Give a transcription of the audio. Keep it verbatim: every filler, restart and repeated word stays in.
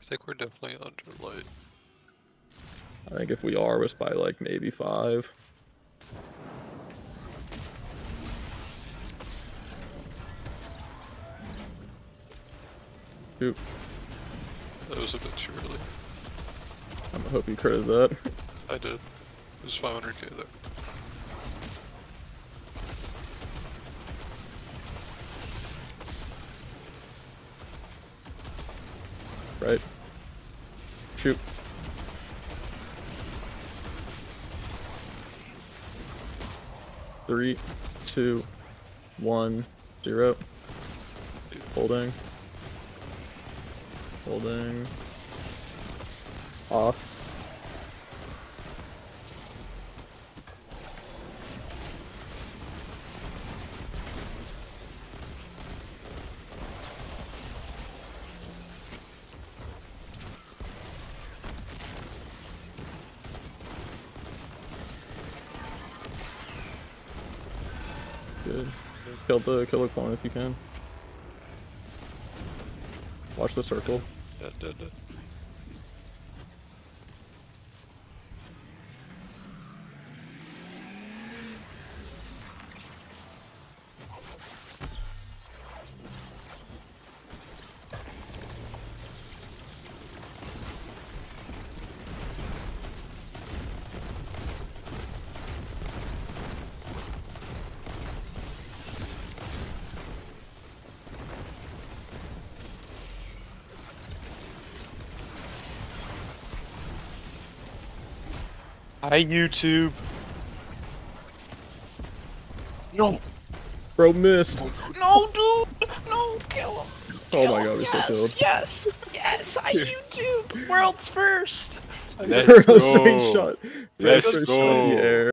think we're definitely under light. I think if we are, it's by like maybe five. Oop. That was a bit too early. I'm gonna hope you critted that. I did. It was five hundred K there. Right. Shoot. Three, two, one, zero. Holding. Holding. Off. Good. Kill the killer clone if you can. Watch the circle. Dead, dead, dead. Hi, YouTube. No. Bro missed. No, dude. No, kill him. Oh Kill my him. god, we yes, still killed. Yes, yes. Hi, YouTube. World's first. Let's go. Straight shot. Let's First go. shot in the air.